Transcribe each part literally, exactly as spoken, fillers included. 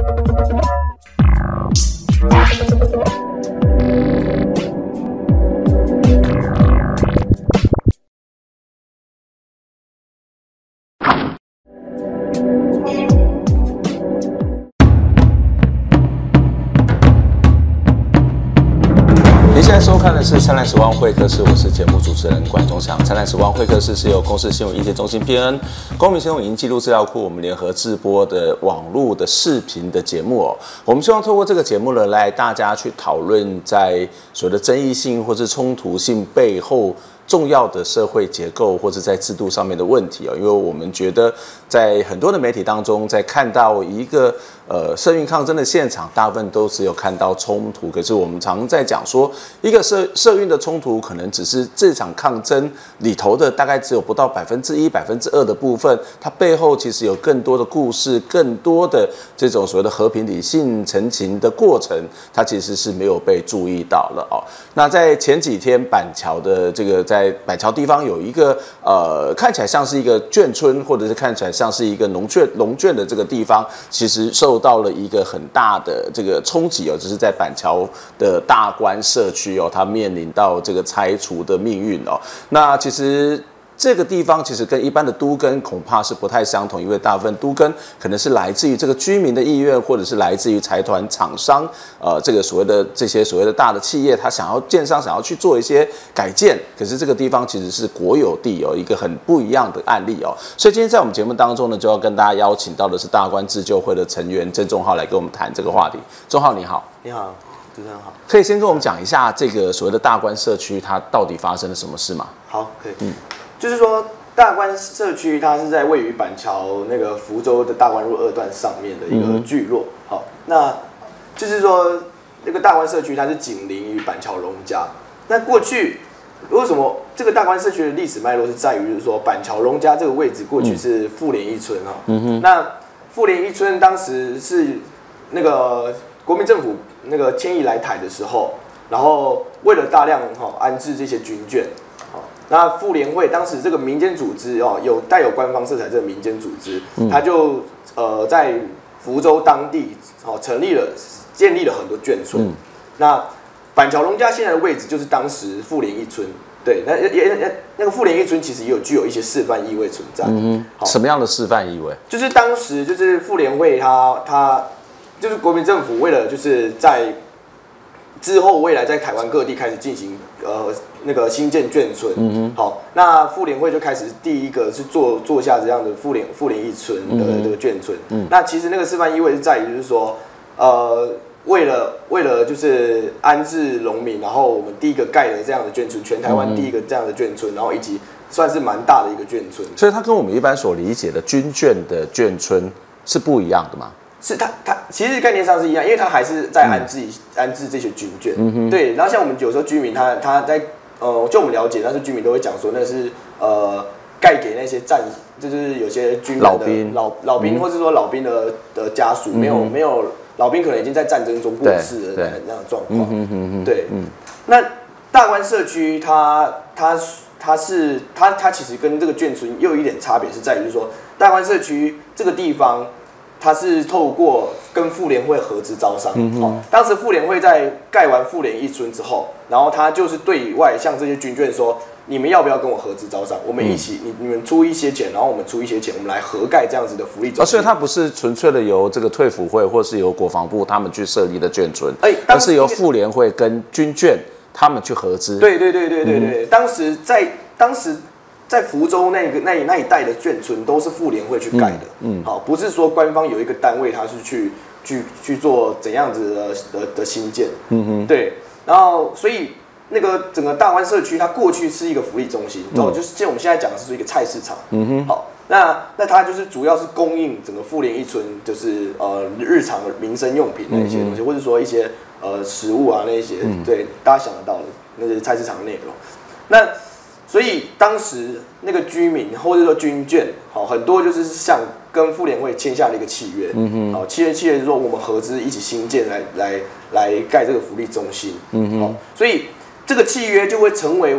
收看的是灿烂时光会客室，我是节目主持人管中祥。灿烂时光会客室是由公视新闻意见中心 P N、公民新闻影音记录资料库我们联合制播的网络的视频的节目哦。我们希望透过这个节目呢，来大家去讨论在所谓的争议性或是冲突性背后重要的社会结构或者在制度上面的问题哦。因为我们觉得在很多的媒体当中，在看到一个呃社运抗争的现场，大部分都只有看到冲突，可是我们常在讲说，一个社社运的冲突可能只是这场抗争里头的大概只有不到百分之一、百分之二的部分，它背后其实有更多的故事，更多的这种所谓的和平理性陈情的过程，它其实是没有被注意到了哦。那在前几天板桥的这个在板桥地方有一个呃看起来像是一个眷村，或者是看起来像是一个农圈农圈的这个地方，其实受到了一个很大的这个冲击哦，就是在板桥的大关社区哦，它面临到这个拆除的命运哦。那其实这个地方其实跟一般的都更恐怕是不太相同，因为大部分都更可能是来自于这个居民的意愿，或者是来自于财团厂商，呃，这个所谓的这些所谓的大的企业，他想要建商想要去做一些改建，可是这个地方其实是国有地哦，一个很不一样的案例哦。所以今天在我们节目当中呢，就要跟大家邀请到的是大关自救会的成员郑仲浩来跟我们谈这个话题。仲浩你好。 你好，主持人好。 可以先跟我们讲一下这个所谓的大关社区，它到底发生了什么事吗？ 好，可以。嗯。就是说，大关社区它是在位于板桥那个福州的大关路二段上面的一个聚落。嗯、好，那就是说，那个大关社区它是紧邻于板桥荣家。那过去为什么这个大关社区的历史脉络是在于，就是说板桥荣家这个位置过去是妇联一村哈。嗯哼。那妇联一村当时是那个国民政府那个迁移来台的时候，然后为了大量哈安置这些军眷。那妇联会当时这个民间组织哦，有带有官方色彩这个民间组织，嗯、他就呃在福州当地哦成立了建立了很多眷村。嗯、那板桥荣家现在的位置就是当时妇联一村，对，那也那个妇联一村其实也有具有一些示范意味存在。 嗯哼，什么样的示范意味？ 就是当时就是妇联会他他就是国民政府为了就是在之后未来在台湾各地开始进行呃那个新建眷村，嗯好，那妇联会就开始第一个是做做下这样的妇联妇联一村的这个眷村，嗯，那其实那个示范意味是在于就是说，呃，为了为了就是安置农民，然后我们第一个盖的这样的眷村，全台湾第一个这样的眷村，然后以及算是蛮大的一个眷村， 所以它跟我们一般所理解的军眷的眷村是不一样的吗？ 是它，它其实概念上是一样，因为它还是在安置、嗯、安置这些军眷，嗯、对。然后像我们有时候居民他，他他在呃，就我们了解，但是居民都会讲说，那是呃盖给那些战，就是有些军人的老兵、 老老兵，嗯、或是说老兵的的家属，没有、嗯、没有老兵可能已经在战争中过世的那样的状况，嗯、对。嗯、那大关社区它它它是它它其实跟这个眷村又有一点差别，是在于就是说大关社区这个地方。它是透过跟妇联会合资招商，嗯哦、当时妇联会在盖完妇联一村之后，然后他就是对外向这些军眷说，你们要不要跟我合资招商？我们一起，嗯、你你们出一些钱，然后我们出一些钱，我们来合盖这样子的福利中心。 所以它不是纯粹的由这个退辅会或是由国防部他们去设立的眷村，欸、而是由妇联会跟军眷他们去合资。 对对对对对对，嗯、当时在当时。在福州那个那那一带的眷村都是妇联会去盖的，嗯，好，不是说官方有一个单位，他是去去去做怎样子的的的新建，嗯哼，对，然后所以那个整个大湾社区，它过去是一个福利中心，然后、嗯、就是像我们现在讲的是一个菜市场，嗯哼，好，那那它就是主要是供应整个妇联一村，就是呃日常民生用品那些东西，嗯、或者说一些呃食物啊那些，嗯、对，大家想得到的那些菜市场的内容，那。所以当时那个居民或者说军眷，好很多就是像跟妇联会签下了一个契约，嗯哼，好契约契约就是说我们合资一起新建来来来盖这个福利中心，嗯哼，好，所以这个契约就会成为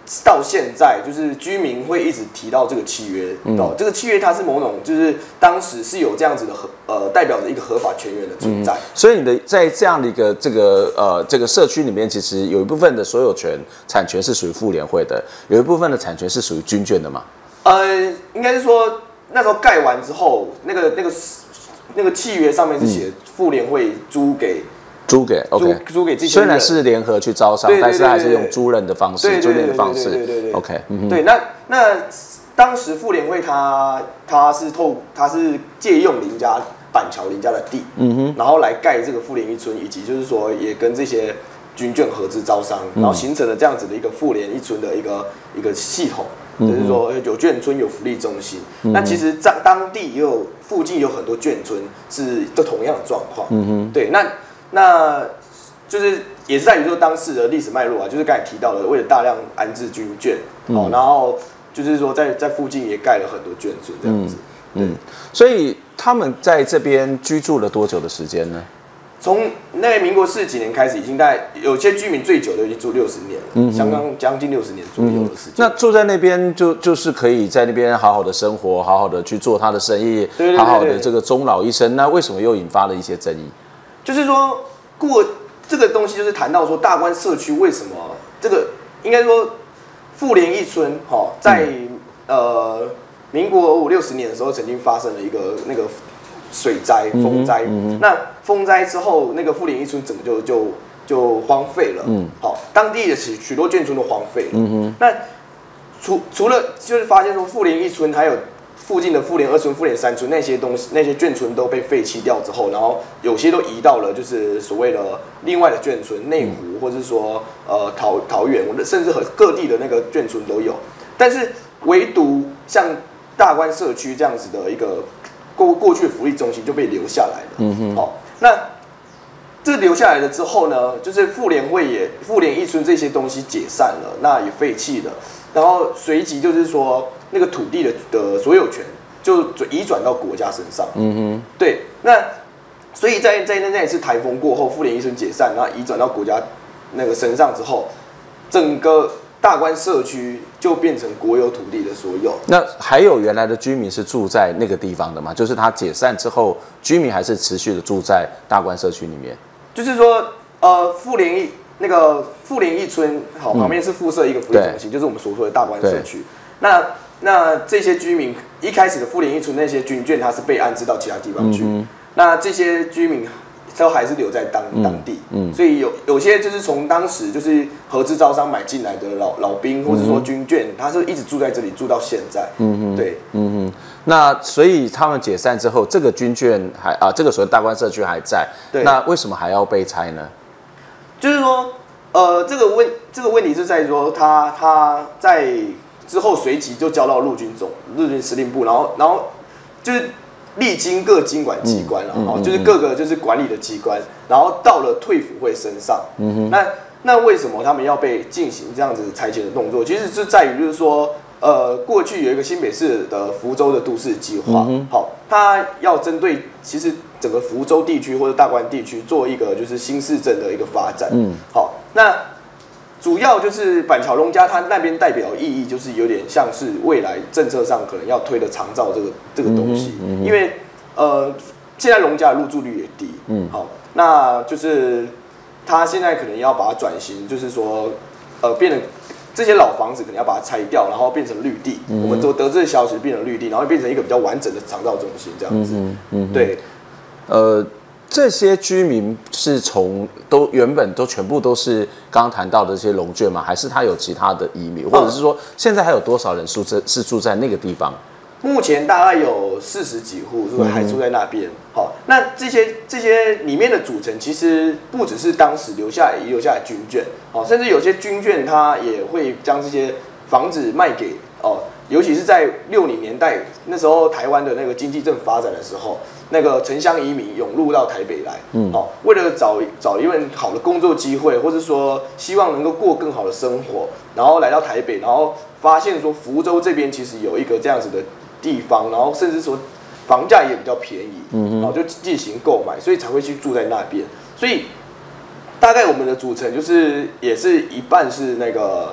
到现在，就是居民会一直提到这个契约，嗯、哦，这个契约它是某种就是当时是有这样子的合呃代表着一个合法权源的存在。嗯、 所以你的在这样的一个这个呃这个社区里面，其实有一部分的所有权产权是属于妇联会的，有一部分的产权是属于军眷的嘛？呃， 应该是说那时候盖完之后，那个那个那个契约上面是写妇联会租给。 租给 OK， 租给这些虽然是联合去招商， 对对对对对， 但是还是用租赁的方式，租赁的方式。 对对对 OK， 嗯、 对，那那当时妇联会它它是透它是借用林家板桥林家的地，嗯哼，然后来盖这个妇联一村，以及就是说也跟这些军眷合资招商，然后形成了这样子的一个妇联一村的一个一个系统。就是说有眷村有福利中心，嗯、那其实在当地也有附近有很多眷村是都同样的状况，嗯哼，对，那那就是也是在于说当时的历史脉络啊，就是刚才提到的，为了大量安置军眷，嗯、哦，然后就是说在在附近也盖了很多眷村这样子， 嗯，嗯所以他们在这边居住了多久的时间呢？ 从那个民国四十几年开始，已经大概有些居民最久的已经住六十年了，嗯、相当将近六十年左右的时间。 那住在那边就就是可以在那边好好的生活，好好的去做他的生意， 对对对对好好的这个终老一生。那为什么又引发了一些争议？ 就是说过这个东西，就是谈到说大关社区为什么这个应该说妇联一村哈、哦，在、嗯、呃民国五六十年的时候，曾经发生了一个那个。水灾、风灾，嗯嗯、那风灾之后，那个妇联一村整个就就就荒废了。嗯，好，当地的许许多眷村都荒废了。嗯哼，那除除了就是发现说妇联一村还有附近的妇联二村、妇联三村那些东西，那些眷村都被废弃掉之后，然后有些都移到了就是所谓的另外的眷村，内湖、嗯、或者是说呃桃桃园，甚至和各地的那个眷村都有。但是唯独像大关社区这样子的一个。过过去的福利中心就被留下来了。嗯哼，好，那这留下来了之后呢，就是妇联会也妇联一村这些东西解散了，那也废弃了，然后随即就是说那个土地的的所有权就移转到国家身上。嗯哼，对，那所以在在那那一次台风过后，妇联一村解散，然后移转到国家那个身上之后，整个。大关社区就变成国有土地的所有。 那还有原来的居民是住在那个地方的吗？就是他解散之后，居民还是持续的住在大关社区里面。 就是说，呃，妇联一那个妇联一村，好，旁边是附设一个福利中心，嗯、就是我们所说的大关社区。那那这些居民一开始的妇联一村那些军眷，他是被安置到其他地方去。嗯、那这些居民。都还是留在当当地，嗯嗯、所以有有些就是从当时就是合资招商买进来的老老兵，或者说军眷，他是一直住在这里住到现在。嗯对， 嗯哼。那所以他们解散之后，这个军眷还啊，这个所谓大关社区还在，对。那为什么还要被拆呢？ 就是说，呃，这个问这个问题是在于说，他他在之后随即就交到陆军总陆军司令部，然后然后就是。历经各经管机关了，嗯嗯嗯、就是各个就是管理的机关，然后到了退辅会身上。嗯、那那为什么他们要被进行这样子拆迁的动作？其实是在于就是说，呃，过去有一个新北市的福州的都市计划，嗯、好，它要针对其实整个福州地区或者大关地区做一个就是新市镇的一个发展。嗯，好，那。主要就是板桥龙家，它那边代表意义就是有点像是未来政策上可能要推的长照这个这个东西，嗯嗯、因为呃现在龙家的入住率也低，嗯，好，那就是它现在可能要把它转型，就是说呃变成这些老房子可能要把它拆掉，然后变成绿地，嗯、我们都得知的消息变成绿地，然后变成一个比较完整的长照中心这样子，嗯嗯、对， 呃。这些居民是从都原本都全部都是刚刚谈到的这些农眷吗？还是他有其他的移民，或者是说现在还有多少人住在是住在那个地方？ 目前大概有四十几户，是不是还住在那边？好、嗯，那这些这些里面的组成其实不只是当时留下来遗留下来军眷，好，甚至有些军眷他也会将这些房子卖给哦。尤其是在六零年代那时候，台湾的那个经济正发展的时候，那个城乡移民涌入到台北来，嗯，哦，为了找找一份好的工作机会，或者说希望能够过更好的生活，然后来到台北，然后发现说福州这边其实有一个这样子的地方，然后甚至说房价也比较便宜，嗯，然后就进行购买，所以才会去住在那边。所以大概我们的组成就是也是一半是那个。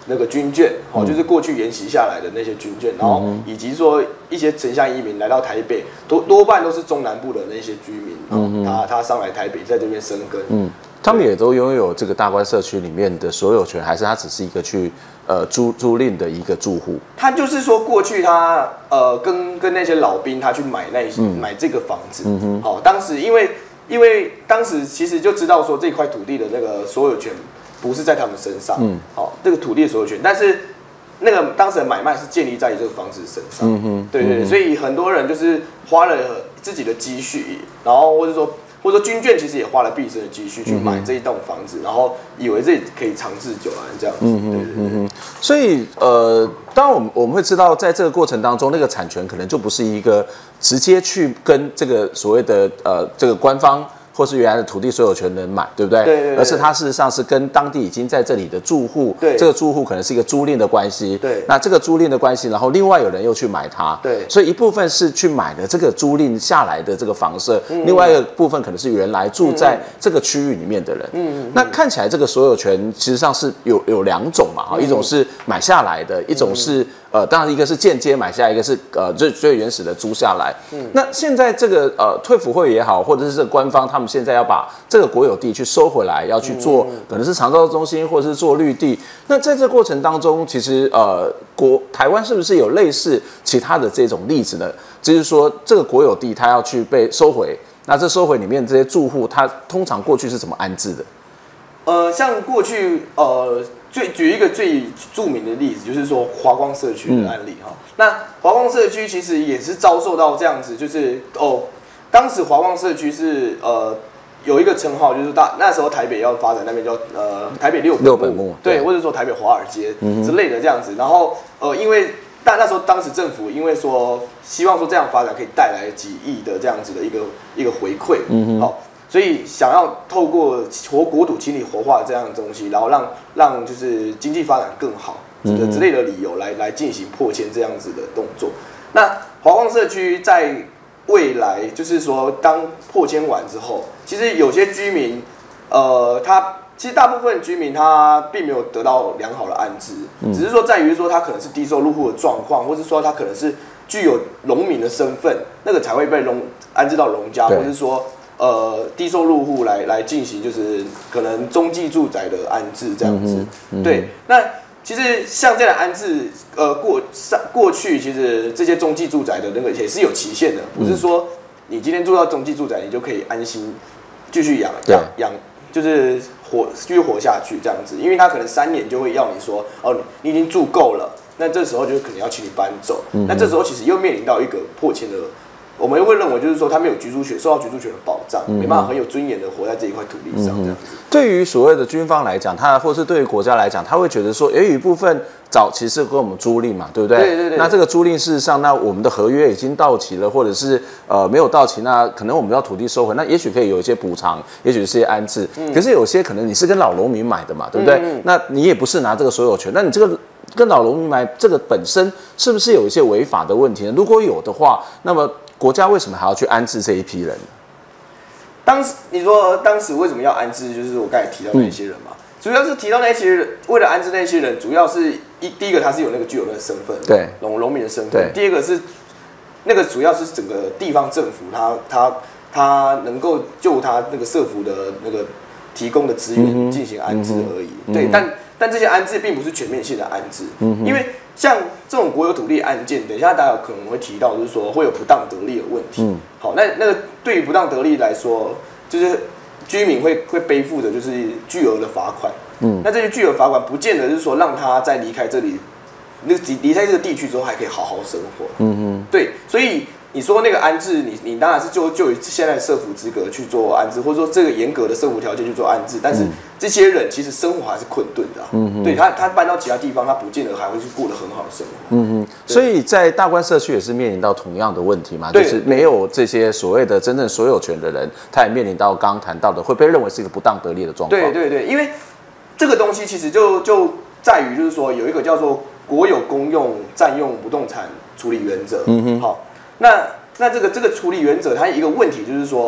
那个军眷，哦，就是过去沿袭下来的那些军眷，然后以及说一些城乡移民来到台北，多多半都是中南部的那些居民，嗯、他他上来台北，在这边生根，嗯， 他们也都拥有这个大关社区里面的所有权，还是他只是一个去呃租租赁的一个住户？ 他就是说过去他呃跟跟那些老兵他去买那、嗯、买这个房子，嗯哼，好、哦，当时因为因为当时其实就知道说这块土地的那个所有权不是在他们身上，嗯，好、哦，这个土地的所有权，但是那个当时的买卖是建立在这个房子身上，嗯哼，对对对，所以很多人就是花了自己的积蓄，然后或者说。或者说军眷其实也花了毕生的积蓄去买这一栋房子，嗯、然后以为这可以长治久安这样子。嗯对对对。嗯所以呃，当然我们我们会知道，在这个过程当中，那个产权可能就不是一个直接去跟这个所谓的呃这个官方。或是原来的土地所有权人买，对不对？ 对对对。 而是它事实上是跟当地已经在这里的住户， 对， 这个住户可能是一个租赁的关系， 对。 那这个租赁的关系，然后另外有人又去买它， 对。 所以一部分是去买的这个租赁下来的这个房舍，嗯、另外一个部分可能是原来住在这个区域里面的人。嗯嗯。那看起来这个所有权其实上是有有两种嘛，哈、嗯，一种是买下来的，一种是。嗯呃，当然一个是间接买下来，一个是呃最最原始的租下来。嗯，那现在这个呃退辅会也好，或者是这个官方，他们现在要把这个国有地去收回来，要去做、嗯、可能是长照中心，或者是做绿地。那在这过程当中，其实呃国台湾是不是有类似其他的这种例子呢？就是说这个国有地它要去被收回，那这收回里面这些住户，他通常过去是怎么安置的？ 呃，像过去呃。最举一个最著名的例子，就是说华光社区的案例哈、嗯。那华光社区其实也是遭受到这样子，就是哦，当时华光社区是呃有一个称号，就是大那时候台北要发展那边叫呃台北六六本木， 对，或者说台北华尔街之类的这样子。嗯、然后呃，因为但那时候当时政府因为说希望说这样发展可以带来几亿的这样子的一个一个回馈，嗯好。所以想要透过活国土清理活化这样的东西，然后让让就是经济发展更好，这个之类的理由来来进行迫迁这样子的动作。那华光社区在未来就是说，当迫迁完之后，其实有些居民，呃，他其实大部分居民他并没有得到良好的安置，只是说在于说他可能是低收入户的状况，或是说他可能是具有农民的身份，那个才会被农安置到农家，或是说。呃，低收入户来来进行，就是可能中继住宅的安置这样子。嗯嗯、对，那其实像这样的安置，呃，过上过去其实这些中继住宅的那个也是有期限的，不是说你今天住到中继住宅，你就可以安心继续养养养，就是活继续活下去这样子，因为他可能三年就会要你说，哦，你已经住够了，那这时候就可能要请你搬走。嗯、那这时候其实又面临到一个迫迁的。我们会认为，就是说他没有居住权，受到居住权的保障，没办法很有尊严的活在这一块土地上。这样子， 对于所谓的军方来讲，他或是对于国家来讲，他会觉得说，有一部分早期是跟我们租赁嘛，对不对？ 对对对。 那这个租赁事实上，那我们的合约已经到期了，或者是呃没有到期，那可能我们要土地收回，那也许可以有一些补偿，也许是一些安置。嗯、可是有些可能你是跟老农民买的嘛，对不对？嗯、那你也不是拿这个所有权，那你这个。跟老农民买这个本身是不是有一些违法的问题呢？如果有的话，那么国家为什么还要去安置这一批人呢？ 当时你说当时为什么要安置？就是我刚才提到那些人嘛，嗯、主要是提到那些人，为了安置那些人，主要是一第一个他是有那个具有那个身份， 对， 农农民的身份。第二个是那个主要是整个地方政府他他他能够就他那个社福的那个提供的资源进行安置而已。嗯、对，但。但这些安置并不是全面性的安置，嗯、因为像这种国有土地案件，等一下大家有可能会提到，就是说会有不当得利的问题。嗯、好，那那个对于不当得利来说，就是居民会会背负着就是巨额的罚款。嗯，那这些巨额罚款不见得是说让他在离开这里，那离开这个地区之后还可以好好生活。嗯哼，对，所以。你说那个安置，你你当然是就就以现在的社福资格去做安置，或者说这个严格的社福条件去做安置，但是这些人其实生活还是困顿的、啊。嗯对他他搬到其他地方，他不见得还会去过得很好的生活。嗯嗯。 所以在大关社区也是面临到同样的问题嘛，就是没有这些所谓的真正所有权的人，他也面临到刚刚谈到的会被认为是一个不当得利的状况。 对对对，因为这个东西其实就就在于就是说有一个叫做国有公用占用不动产处理原则。嗯哼。好。那那这个这个处理原则，它一个问题就是说，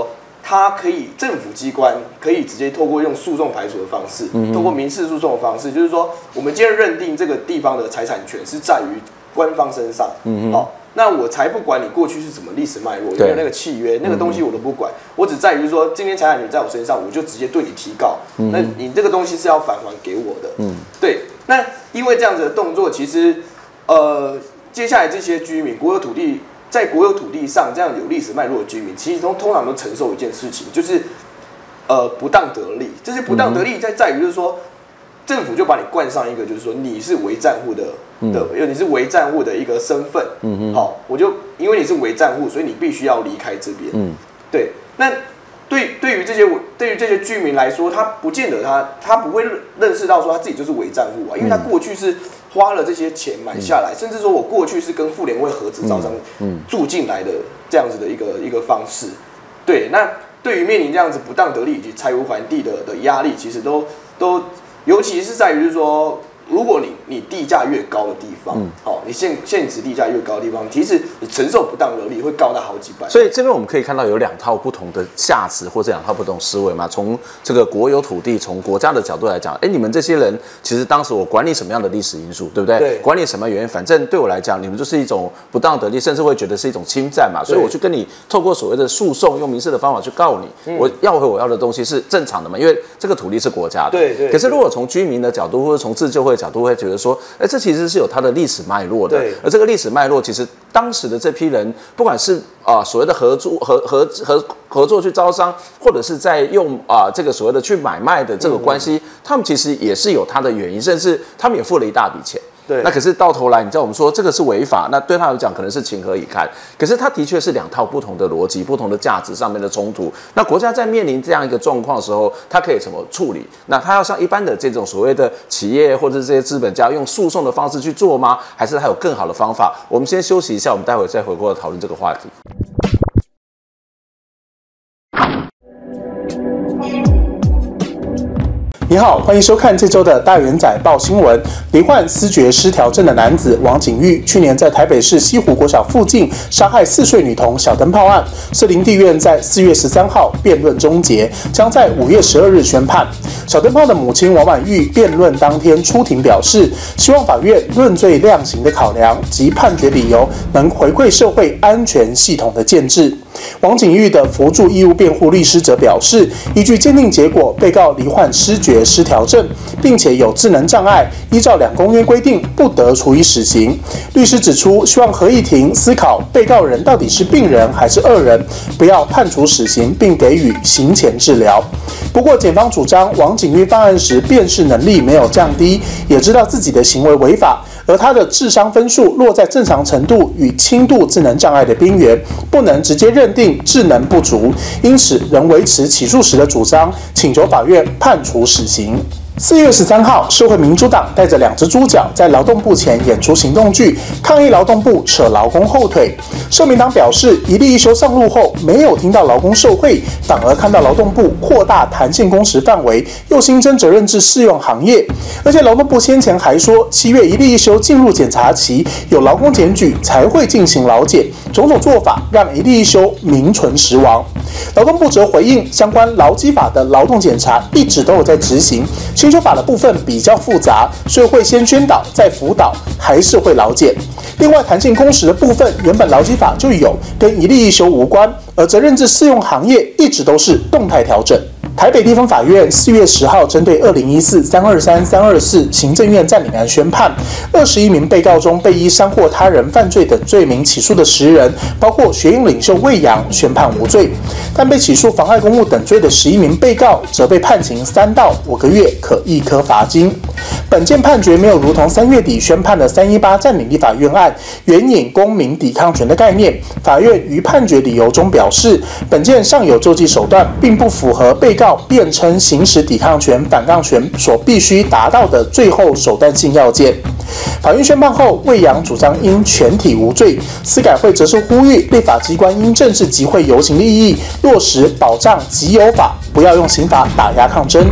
它可以政府机关可以直接透过用诉讼排除的方式，嗯、透过民事诉讼的方式，就是说我们今天认定这个地方的财产权是在于官方身上，嗯好、哦，那我才不管你过去是什么历史脉络，有没有那个契约，那个东西我都不管，我只在于说今天财产权在我身上，我就直接对你提告，嗯、那你这个东西是要返还给我的，嗯，对，那因为这样子的动作，其实呃，接下来这些居民国有土地。在国有土地上，这样有历史脉络的居民，其实都通常都承受一件事情，就是呃不当得利。这些不当得利在在于就是说，政府就把你冠上一个就是说你是违占户的的，因为你是违占户的一个身份。嗯好，我就因为你是违占户，所以你必须要离开这边。嗯，对。那对对于这些对于这些居民来说，他不见得他他不会认识到说他自己就是违占户啊，因为他过去是。花了这些钱买下来，嗯、甚至说我过去是跟妇联会合资招商住进来的这样子的一个一个方式，对，那对于面临这样子不当得利以及财务还地的的压力，其实都都，尤其是在于就是说，如果你你地价越高的地方，嗯，好、哦，你现现值地价越高的地方，其实你承受不当得利会高到好几百。 所以这边我们可以看到有两套不同的价值或者两套不同思维嘛。从这个国有土地，从国家的角度来讲，哎，你们这些人其实当时我管理什么样的历史因素，对不对？对。管理什么原因，反正对我来讲，你们就是一种不当得利，甚至会觉得是一种侵占嘛。所以我去跟你透过所谓的诉讼，用民事的方法去告你，嗯、我要回我要的东西是正常的嘛，因为这个土地是国家的。对对。可是如果从居民的角度或者从自救会的角度，会觉得说。哎，这其实是有它的历史脉络的，而这个历史脉络，其实当时的这批人，不管是啊、呃、所谓的合作合合合合作去招商，或者是在用啊、呃、这个所谓的去买卖的这个关系，嗯、他们其实也是有它的原因，甚至他们也付了一大笔钱。对，那可是到头来，你知道我们说这个是违法，那对他来讲可能是情何以堪。可是它的确是两套不同的逻辑、不同的价值上面的冲突。那国家在面临这样一个状况的时候，它可以怎么处理？那它要像一般的这种所谓的企业或者这些资本家用诉讼的方式去做吗？还是还有更好的方法？我们先休息一下，我们待会再回过来讨论这个话题。 你好，欢迎收看这周的大元仔报新闻。罹患思觉失调症的男子王景玉，去年在台北市西湖国小附近杀害四岁女童小灯泡案，士林地院在四月十三号辩论终结，将在五月十二日宣判。小灯泡的母亲王婉玉辩论当天出庭表示，希望法院论罪量刑的考量及判决理由能回馈社会安全系统的建制。王景玉的辅助义务辩护律师则表示，依据鉴定结果，被告罹患思觉失调症，并且有智能障碍，依照两公约规定不得处以死刑。律师指出，希望合议庭思考被告人到底是病人还是恶人，不要判处死刑，并给予刑前治疗。不过，检方主张王景玉犯案时辨识能力没有降低，也知道自己的行为违法，而他的智商分数落在正常程度与轻度智能障碍的边缘，不能直接认定智能不足，因此仍维持起诉时的主张，请求法院判处死刑。四月十三号，社会民主党带着两只猪脚在劳动部前演出行动剧，抗议劳动部扯劳工后腿。社民党表示，一例一休上路后，没有听到劳工受惠，反而看到劳动部扩大弹性工时范围，又新增责任制适用行业。而且劳动部先前还说，七月一例一休进入检查期，有劳工检举才会进行劳检，种种做法让一例一休名存实亡。劳动部则回应，相关劳基法的劳动检查一直都有在执行。新修法的部分比较复杂，所以会先宣导再辅导，还是会劳检。另外，弹性工时的部分原本劳基法就有，跟一例一休无关，而责任制适用行业一直都是动态调整。台北地方法院四月十号针对二零一四、三二三、三二四行政院占领案宣判，二十一名被告中被依伤或他人犯罪等罪名起诉的十人，包括学运领袖魏扬，宣判无罪；但被起诉妨害公务等罪的十一名被告，则被判刑三到五个月，可易科罚金。本件判决没有如同三月底宣判的三一八占领立法院案援引公民抵抗权的概念。法院于判决理由中表示，本件尚有救济手段，并不符合被告辩称行使抵抗权、反抗权所必须达到的最后手段性要件。法院宣判后，魏扬主张应全体无罪，司改会则是呼吁立法机关应正视集会游行利益，落实保障集有法，不要用刑法打压抗争。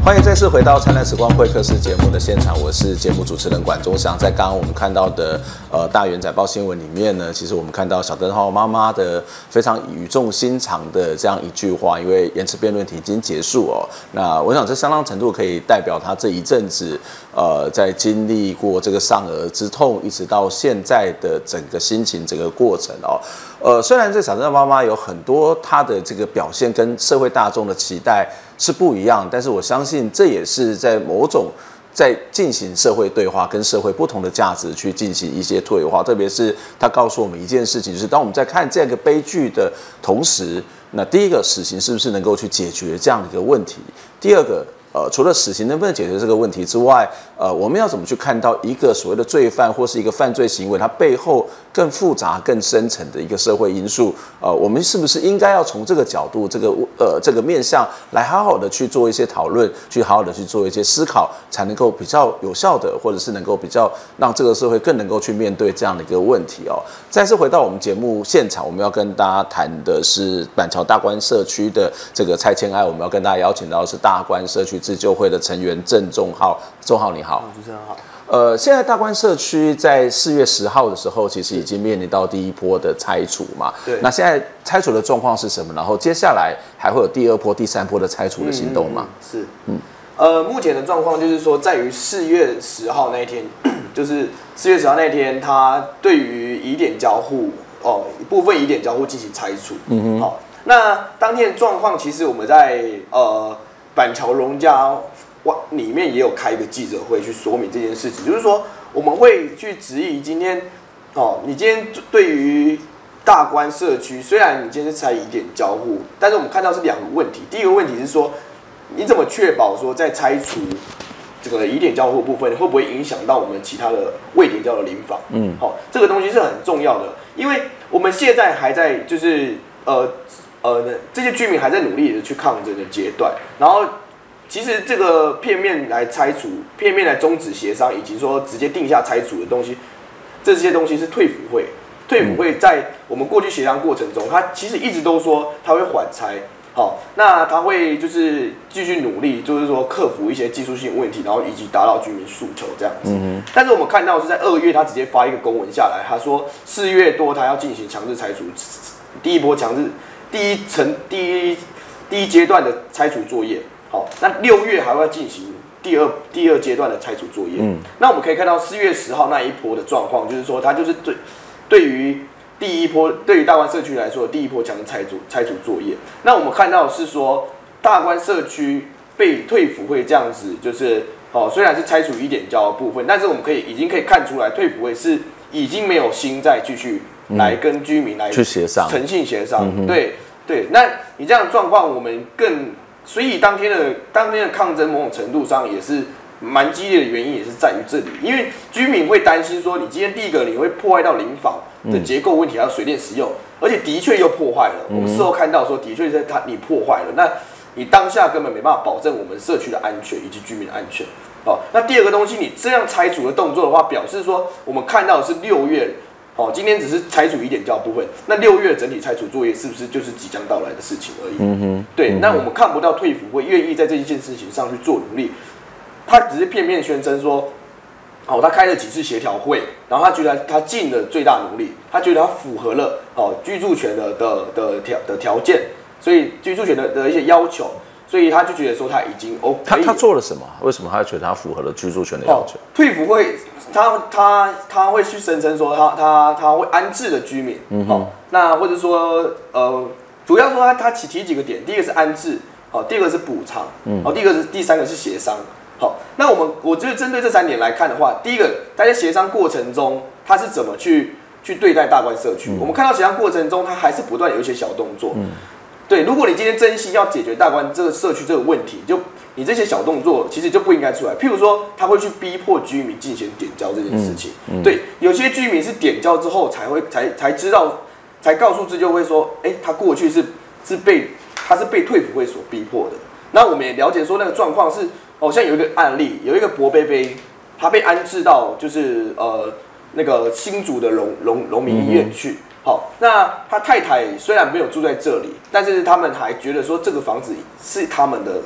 欢迎再次回到《灿烂时光会客室》节目的现场，我是节目主持人管中祥。在刚刚我们看到的呃大元载报新闻里面呢，其实我们看到小灯泡妈妈的非常语重心长的这样一句话，因为延迟辩论题已经结束哦，那我想这相当程度可以代表他这一阵子呃在经历过这个丧儿之痛，一直到现在的整个心情整个过程哦。呃，虽然这小灯泡妈妈有很多她的这个表现跟社会大众的期待是不一样，但是我相信这也是在某种在进行社会对话，跟社会不同的价值去进行一些对话。特别是他告诉我们一件事情，就是当我们在看这个悲剧的同时，那第一个死刑是不是能够去解决这样的一个问题？第二个。呃，除了死刑能不能解决这个问题之外，呃，我们要怎么去看到一个所谓的罪犯或是一个犯罪行为，它背后更复杂、更深层的一个社会因素？呃，我们是不是应该要从这个角度、这个呃这个面向来好好的去做一些讨论，去好好的去做一些思考，才能够比较有效的，或者是能够比较让这个社会更能够去面对这样的一个问题哦。再次回到我们节目现场，我们要跟大家谈的是板桥大观社区的这个蔡千爱，我们要跟大家邀请到的是大观社区自救会的成员郑仲浩，仲浩你好， 主持人好。 呃，现在大观社区在四月十号的时候，其实已经面临到第一波的拆除嘛。 对。 那现在拆除的状况是什么？然后接下来还会有第二波、第三波的拆除的行动吗？ 嗯、是。嗯。呃，目前的状况就是说，在于四月十号那一天，就是四月十号那一天，他对于疑点交互哦，部分疑点交互进行拆除。嗯哼。好，那当天的状况，其实我们在呃。板桥荣家里面也有开一个记者会去说明这件事情，就是说我们会去质疑今天，哦，你今天对于大观社区，虽然你今天是拆疑点交互，但是我们看到是两个问题。第一个问题是说，你怎么确保说在拆除这个疑点交互部分，会不会影响到我们其他的未点交的邻房？嗯，好、哦，这个东西是很重要的，因为我们现在还在就是呃。呃，这些居民还在努力的去抗争的阶段，然后其实这个片面来拆除、片面来终止协商，以及说直接定下拆除的东西，这些东西是退辅会。退辅会在我们过去协商过程中，他其实一直都说他会缓拆，好，那他会就是继续努力，就是说克服一些技术性问题，然后以及达到居民诉求这样子。嗯、但是我们看到是在二月，他直接发一个公文下来，他说四月多他要进行强制拆除，第一波强制。第一层第一第一阶段的拆除作业，好，那六月还会进行第二第二阶段的拆除作业。嗯，那我们可以看到四月十号那一波的状况，就是说它就是对对于第一波对于大观社区来说，第一波强制拆除拆除作业。那我们看到是说大观社区被退辅会这样子，就是哦，虽然是拆除疑点交的部分，但是我们可以已经可以看出来，退辅会是已经没有心再继续。来跟居民来去协商， 诚信协商，嗯、对对。那你这样的状况，我们更所以当天的当天的抗争，某种程度上也是蛮激烈的原因，也是在于这里，因为居民会担心说，你今天第一个你会破坏到邻房的结构问题，还有水电使用，而且的确又破坏了。嗯、我们事后看到说，的确是他你破坏了，那你当下根本没办法保证我们社区的安全以及居民的安全。哦，那第二个东西，你这样拆除的动作的话，表示说我们看到的是六月。哦，今天只是拆除疑点交部分，那六月整体拆除作业是不是就是即将到来的事情而已？嗯哼，对，嗯哼那我们看不到退辅会愿意在这一件事情上去做努力，他只是片面宣称说，哦，他开了几次协调会，然后他觉得他尽了最大努力，他觉得他符合了哦居住权的的的条的条件，所以居住权的的一些要求。所以他就觉得说他已经 OK。 他他做了什么？为什么他觉得他符合了居住权的要求？哦、退辅会他他他会去声称说他他他会安置的居民，嗯好、哦，那或者说呃，主要说他他提提几个点，第一个是安置，好、哦，第二个是补偿，嗯，好、哦，第二个是第三个是协商，好、哦，那我们我觉得针对这三点来看的话，第一个在协商过程中他是怎么去去对待大观社区？嗯、我们看到协商过程中他还是不断有一些小动作，嗯。对，如果你今天真心要解决大观这个社区这个问题，就你这些小动作其实就不应该出来。譬如说，他会去逼迫居民进行点交这件事情。嗯嗯、对，有些居民是点交之后才会才才知道，才告诉自救会说，哎，他过去是是被他是被退辅会所逼迫的。那我们也了解说那个状况是，好、哦、像有一个案例，有一个伯贝贝，他被安置到就是呃那个新竹的荣荣荣民医院去。嗯好，那他太太虽然没有住在这里，但是他们还觉得说这个房子是他们的，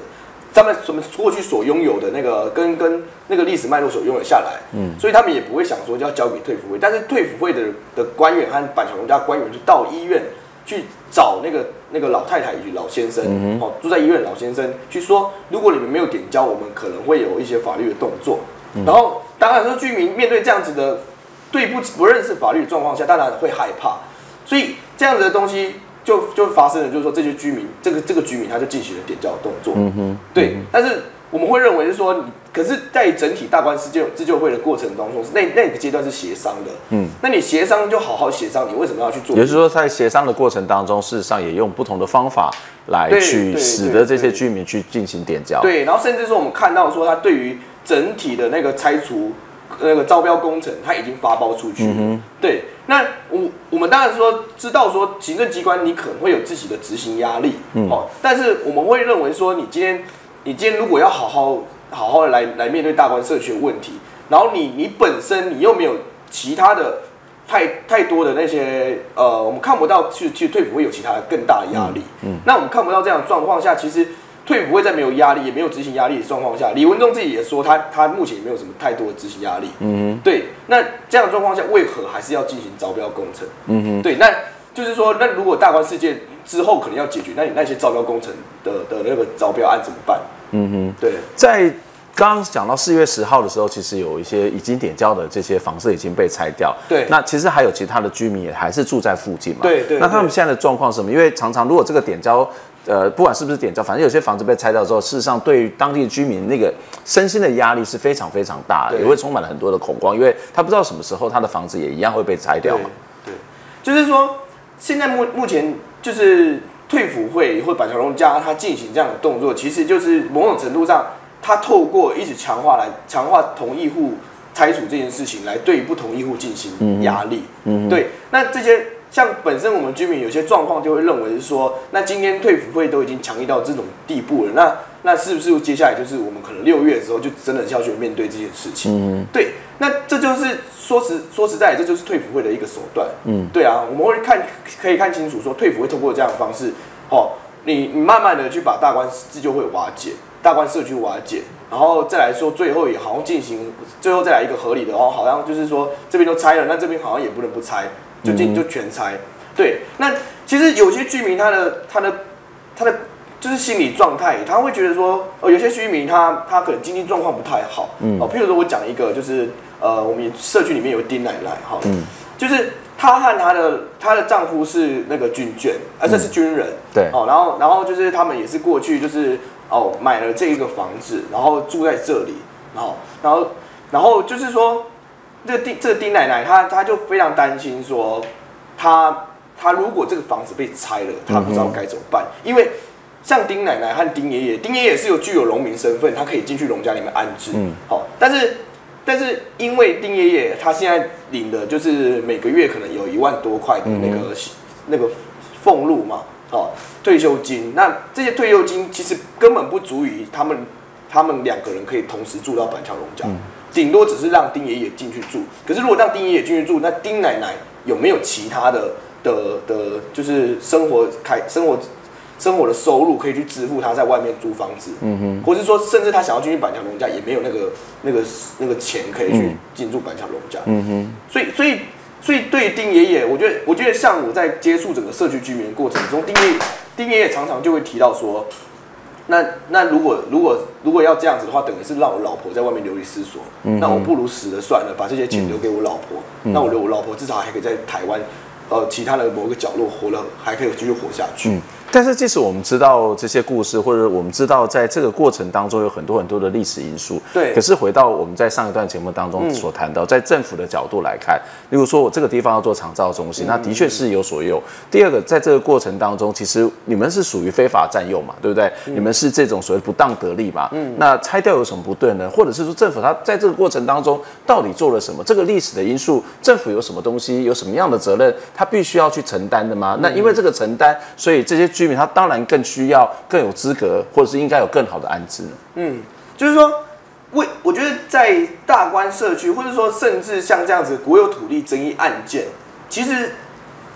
他们什么过去所拥有的那个跟跟那个历史脉络所拥有下来，嗯，所以他们也不会想说就要交给退辅会，但是退辅会的的官员和板桥荣家官员就到医院去找那个那个老太太以及老先生，嗯、哦，住在医院的老先生去说，如果你们没有点交，我们可能会有一些法律的动作。嗯、然后当然说居民面对这样子的对不不认识法律的状况下，当然会害怕，所以这样子的东西。就就发生了，就是说这些居民，这个这个居民他就进行了点交的动作，嗯哼，对。嗯、但是我们会认为是说，可是，在整体大官自救自救会的过程当中，那那个阶段是协商的，嗯，那你协商就好好协商，你为什么要去做？ 也就是说，在协商的过程当中，事实上也用不同的方法来去使得这些居民去进行点交， 对。然后甚至说，我们看到说，他对于整体的那个拆除。那个招标工程，他已经发包出去了。嗯、对，那我我们当然说知道说行政机关你可能会有自己的执行压力，嗯、哦，但是我们会认为说你今天你今天如果要好好好好的来来面对大官社区的问题，然后你你本身你又没有其他的太太多的那些呃，我们看不到其实其实退辅会有其他的更大的压力，嗯，嗯那我们看不到这样的状况下，其实。退辅会在没有压力，也没有执行压力的状况下，李文忠自己也说他他目前也没有什么太多的执行压力。嗯哼，对。那这样的状况下，为何还是要进行招标工程？嗯哼，对。那就是说，那如果大官事件之后可能要解决，那你那些招标工程的的那个招标案怎么办？嗯哼，对。 在刚刚讲到四月十号的时候，其实有一些已经点交的这些房舍已经被拆掉。 对。 那其实还有其他的居民也还是住在附近嘛。 对 对, 对。 那他们现在的状况是什么？因为常常如果这个点交。呃，不管是不是点交，反正有些房子被拆掉之后，事实上对于当地的居民那个身心的压力是非常非常大的，也会充满了很多的恐慌，因为他不知道什么时候他的房子也一样会被拆掉嘛。 对，对就是说现在目目前就是退辅会或板桥荣家他进行这样的动作，其实就是某种程度上，他透过一直强化来强化同意户拆除这件事情，来对不同意户进行压力。嗯，嗯对，那这些。像本身我们居民有些状况就会认为是说，那今天退辅会都已经强力到这种地步了，那那是不是接下来就是我们可能六月的时候就真的是要去面对这件事情？嗯，对，那这就是说实说实在，这就是退辅会的一个手段。嗯，对啊，我们会看可以看清楚说，退辅会通过这样的方式，哦，你你慢慢的去把大官自救会瓦解，大官社区瓦解，然后再来说最后也好像进行最后再来一个合理的，哦，好像就是说这边都拆了，那这边好像也不能不拆。就进就全拆，对。那其实有些居民他的他的他的就是心理状态，他会觉得说，哦，有些居民他他可能经济状况不太好，嗯，哦，譬如说我讲一个，就是呃，我们社区里面有丁奶奶，哈，嗯，就是她和她的她的丈夫是那个军眷，而且是军人， 对， 哦，然后然后就是他们也是过去就是哦买了这一个房子，然后住在这里，然后然后然后就是说。这个丁这个丁奶奶，她她就非常担心说，她她如果这个房子被拆了，她不知道该怎么办。因为像丁奶奶和丁爷爷，丁爷爷是有具有农民身份，他可以进去农家里面安置。嗯，好，但是但是因为丁爷爷他现在领的就是每个月可能有一万多块的那个、嗯、那个俸禄嘛，哦，退休金。那这些退休金其实根本不足以他们他们两个人可以同时住到板桥农家。嗯顶多只是让丁爷爷进去住，可是如果让丁爷爷进去住，那丁奶奶有没有其他的的的，就是生活开生活生活的收入可以去支付他在外面租房子？嗯哼，或是说甚至他想要进去板桥农家，也没有那个那个那个钱可以去进驻板桥农家。嗯哼，所以所以所以对于丁爷爷，我觉得我觉得像我在接触整个社区居民的过程中，丁爷丁爷爷常常就会提到说。那那如果如果如果要这样子的话，等于是让我老婆在外面流离失所。嗯、那我不如死了算了，把这些钱留给我老婆。嗯、那我留我老婆至少还可以在台湾，呃，其他的某个角落活了，还可以继续活下去。嗯但是，即使我们知道这些故事，或者我们知道在这个过程当中有很多很多的历史因素， 对。 可是回到我们在上一段节目当中所谈到，嗯、在政府的角度来看，例如说我这个地方要做长照中心，嗯、那的确是有所有。第二个，在这个过程当中，其实你们是属于非法占用嘛，对不对？嗯、你们是这种所谓不当得利嘛。嗯。那拆掉有什么不对呢？或者是说政府它在这个过程当中到底做了什么？这个历史的因素，政府有什么东西，有什么样的责任，他必须要去承担的吗？嗯、那因为这个承担，所以这些居民他当然更需要更有资格，或者是应该有更好的安置呢？ 嗯，就是说，为我觉得在大官社区，或者说甚至像这样子国有土地争议案件，其实我们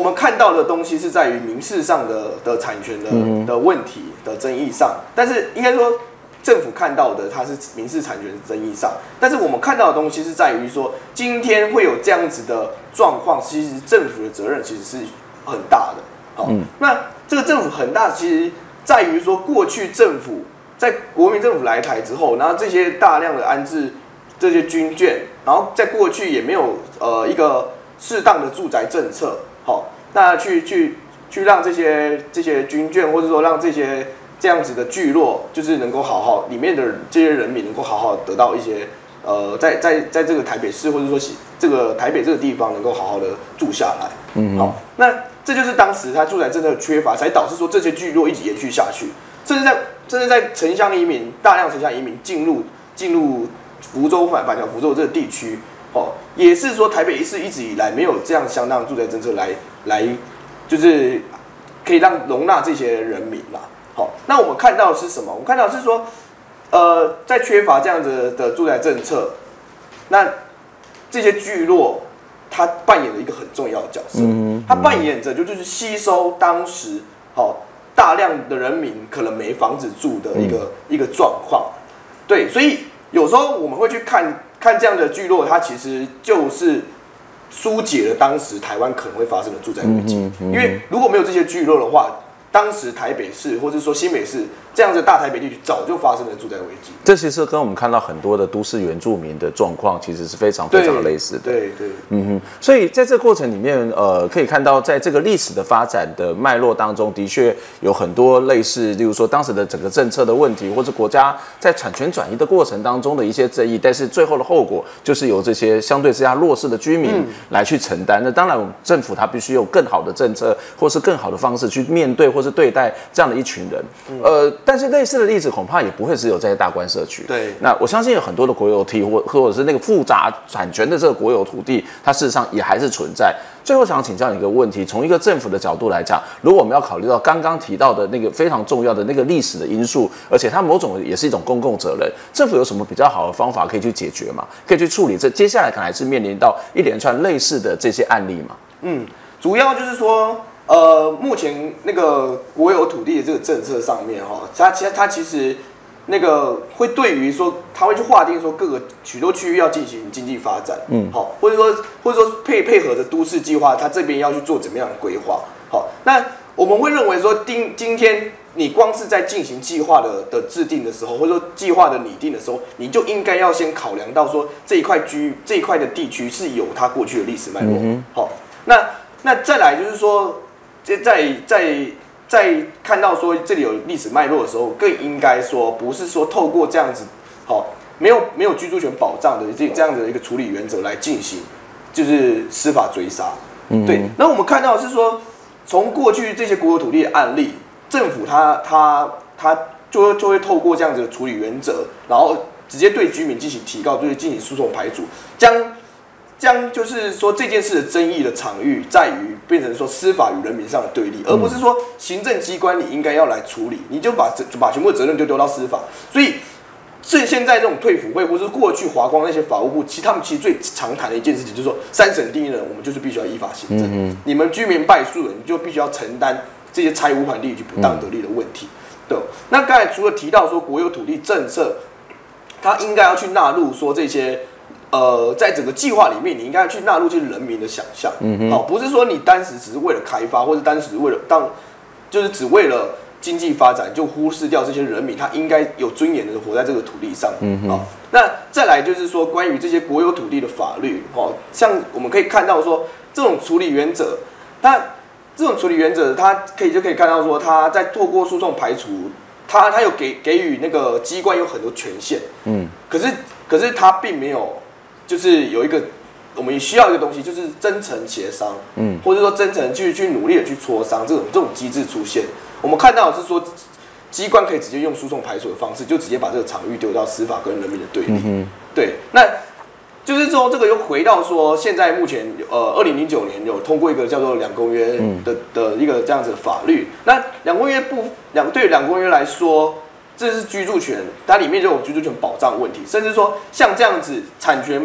们看到的东西是在于民事上的的产权的、嗯、的问题的争议上，但是应该说政府看到的它是民事产权争议上，但是我们看到的东西是在于说，今天会有这样子的状况，其实政府的责任其实是很大的。好，嗯、那这个政府很大，其实在于说过去政府在国民政府来台之后，然后这些大量的安置这些军眷，然后在过去也没有呃一个适当的住宅政策，好，那去去去让这些这些军眷，或者说让这些这样子的聚落，就是能够好好里面的这些人民能够好好得到一些呃，在在在这个台北市或者说这个台北这个地方能够好好的住下来，嗯，好，那这就是当时他住宅政策的缺乏，才导致说这些聚落一直延续下去，甚至在甚至在城乡移民大量城乡移民进入进入福州板板桥福州这个地区，哦，也是说台北市一直以来没有这样相当的住宅政策来来就是可以让容纳这些人民啦。好，那我们看到的是什么？我们看到的是说，呃，在缺乏这样子的住宅政策，那这些聚落它扮演了一个很重要的角色，嗯、它扮演着就就是吸收当时好、哦、大量的人民可能没房子住的一个、嗯、一个状况，对，所以有时候我们会去看看这样的聚落，它其实就是疏解了当时台湾可能会发生的住宅危机，嗯嗯、因为如果没有这些聚落的话，当时台北市或者说新北市这样子大台北地区早就发生了住宅危机， 这其实跟我们看到很多的都市原住民的状况其实是非常非常类似的。 对 对, 对， 嗯哼。所以在这个过程里面，呃，可以看到在这个历史的发展的脉络当中，的确有很多类似，例如说当时的整个政策的问题，或者国家在产权转移的过程当中的一些争议，但是最后的后果就是由这些相对之下弱势的居民来去承担。嗯、那当然，政府它必须有更好的政策，或是更好的方式去面对或是对待这样的一群人。嗯、呃，但是类似的例子恐怕也不会只有在大关社区。 对， 那我相信有很多的国有地或或者是那个复杂产权的这个国有土地，它事实上也还是存在。最后想请教你一个问题，从一个政府的角度来讲，如果我们要考虑到刚刚提到的那个非常重要的那个历史的因素，而且它某种也是一种公共责任，政府有什么比较好的方法可以去解决吗？可以去处理这接下来可能还是面临到一连串类似的这些案例吗？ 嗯，主要就是说。呃，目前那个国有土地的这个政策上面，哈，它其实它其实那个会对于说，它会去划定说各个许多区域要进行经济发展，嗯，好，或者说或者说配配合着都市计划，它这边要去做怎么样的规划，好，那我们会认为说，今今天你光是在进行计划的的制定的时候，或者说计划的拟定的时候，你就应该要先考量到说这一块区这一块的地区是有它过去的历史脉络，嗯、好，那那再来就是说。在在在看到说这里有历史脉络的时候，更应该说不是说透过这样子，好没有没有居住权保障的这这样子的一个处理原则来进行，就是司法追杀。嗯、对，那我们看到的是说，从过去这些国有土地的案例，政府他他他就会就会透过这样子的处理原则，然后直接对居民进行提告，就是进行诉讼排除，将。将就是说这件事的争议的场域在于变成说司法与人民上的对立，而不是说行政机关你应该要来处理，你就把就把全部的责任就丢到司法。所以，是现在这种退辅会或是过去华光那些法务部，其实他们其实最常谈的一件事情就是说，三审定义人，我们就是必须要依法行政。嗯、你们居民败诉了，你就必须要承担这些拆屋还地以及不当得利的问题。嗯、对，那刚才除了提到说国有土地政策，它应该要去纳入说这些。呃，在整个计划里面，你应该去纳入这些人民的想象，嗯好、哦，不是说你单时只是为了开发，或者单时为了当，就是只为了经济发展，就忽视掉这些人民，他应该有尊严的活在这个土地上，嗯好、哦，那再来就是说，关于这些国有土地的法律，哦，像我们可以看到说，这种处理原则，它这种处理原则，它可以就可以看到说，它在透过诉讼排除，它它有给给予那个机关有很多权限，嗯，可是可是它并没有。就是有一个，我们需要一个东西，就是真诚协商，嗯，或者说真诚去去努力的去磋商，这种这种机制出现，我们看到的是说，机关可以直接用诉讼排除的方式，就直接把这个场域丢到司法跟人民的对立，嗯、对，那就是说这个又回到说，现在目前呃，二零零九年有通过一个叫做两公约的的一个这样子的法律，那两公约不两对两公约来说。这是居住权，它里面就有居住权保障问题，甚至说像这样子产权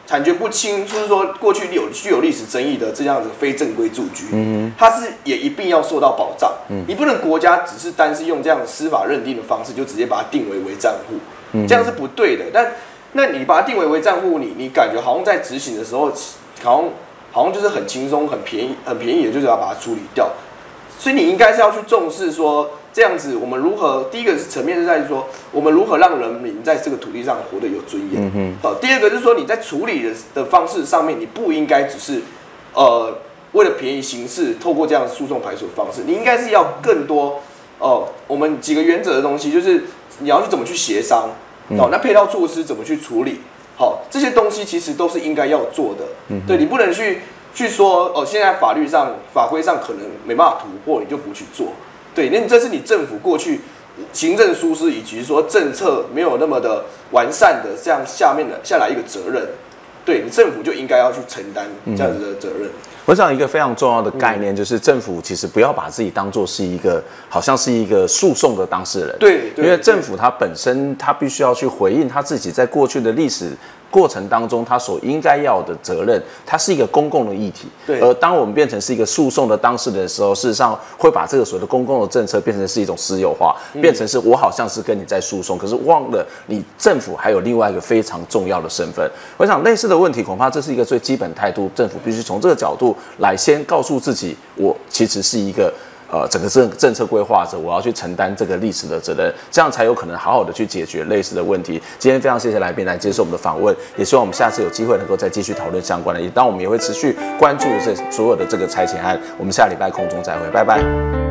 产权不清，就是说过去有具有历史争议的这样子非正规住居，嗯，它是也一并要受到保障。嗯，你不能国家只是单是用这样司法认定的方式，就直接把它定为违账户，嗯，这样是不对的。但那你把它定为违账户，你你感觉好像在执行的时候，好像好像就是很轻松、很便宜、很便宜的，就是要把它处理掉。所以你应该是要去重视说，这样子我们如何，第一个是层面是在于说，我们如何让人民在这个土地上活得有尊严。嗯哼。好，第二个就是说，你在处理的的方式上面，你不应该只是呃为了便宜行事，透过这样诉讼排除的方式，你应该是要更多哦、呃，我们几个原则的东西，就是你要去怎么去协商，哦，那配套措施怎么去处理，好，这些东西其实都是应该要做的。嗯，对你不能去。去说哦，现在法律上、法规上可能没办法突破，你就不去做。对，那这是你政府过去行政疏失以及说政策没有那么的完善的这样下面的下来一个责任。对你政府就应该要去承担这样子的责任。嗯， 我想一个非常重要的概念就是政府其实不要把自己当作是一个好像是一个诉讼的当事人。 对， 因为政府它本身它必须要去回应它自己在过去的历史过程当中，它所应该要的责任，它是一个公共的议题。 对。 而当我们变成是一个诉讼的当事人的时候，事实上会把这个所谓的公共的政策变成是一种私有化，嗯，变成是我好像是跟你在诉讼，可是忘了你政府还有另外一个非常重要的身份。我想类似的问题，恐怕这是一个最基本态度，政府必须从这个角度来先告诉自己，我其实是一个。呃，整个政政策规划者，我要去承担这个历史的责任，这样才有可能好好的去解决类似的问题。今天非常谢谢来宾来接受我们的访问，也希望我们下次有机会能够再继续讨论相关的。也当我们也会持续关注这所有的这个拆迁案。我们下礼拜空中再会，拜拜。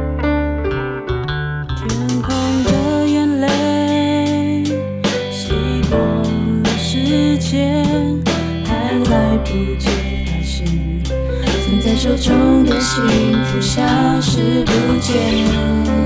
天空的眼泪，习惯了时间，还来不及发现。攥在手中的幸福消失不见。